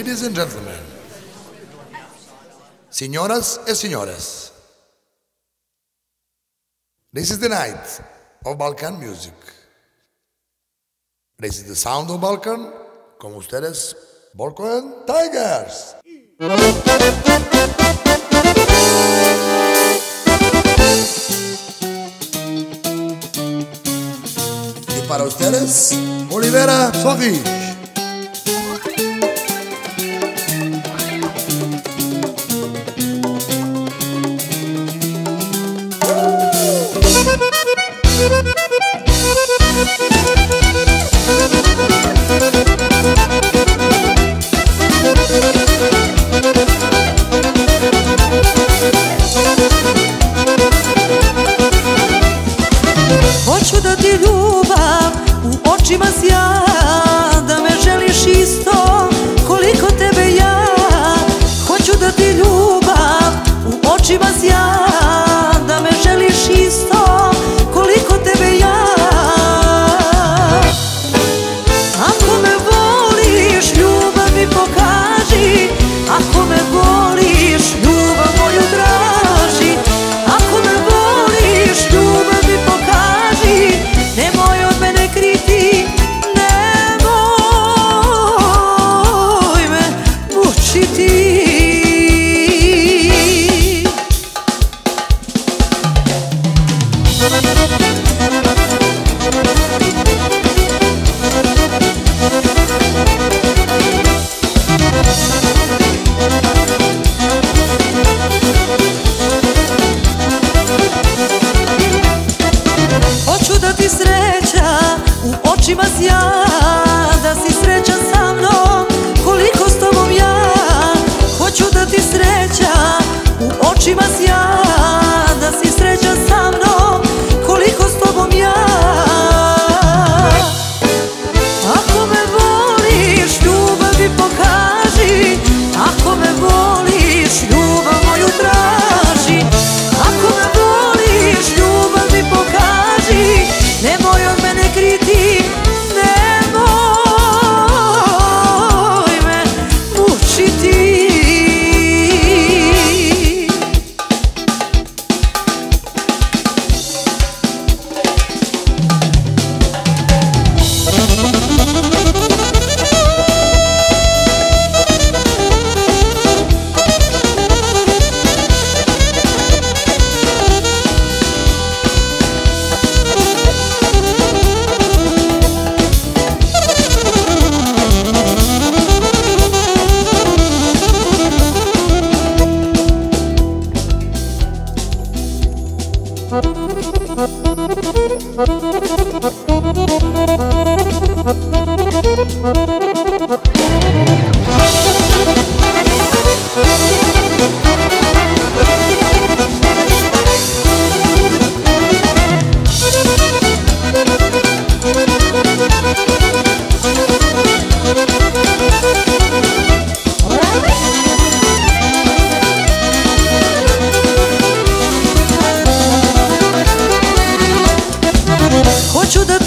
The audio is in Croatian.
Ladies and gentlemen, signoras e signores, this is the night of Balkan music. This is the sound of Balkan. Con ustedes, Balkan Tigers. Y para ustedes, Olivera Sofi. Hoću da ti ljubav u očima sjaj, da me želiš isto koliko tebe ja. Hoću da ti ljubav u očima sjaj, da me želiš isto koliko tebe ja. Ako me voliš, ljubav mi pokaži. Ako me voliš, ljubav moju traži. Ako me voliš, ljubav mi pokaži. Nemoj od mene kriti, nemoj me mučiti. Hoću da ti sreća u očima sjaj, da si srećan sa mnom koliko s tobom ja. Hoću da ti sreća u očima sjaj, da si srećan sa mnom koliko s tobom ja. Ako me voliš, ljubav mi pokaži. Ako me voliš, ljubav moju traži. Ako me voliš, ljubav mi pokaži. Nemoj od mene kriti, nemoj me mučiti. Hoću da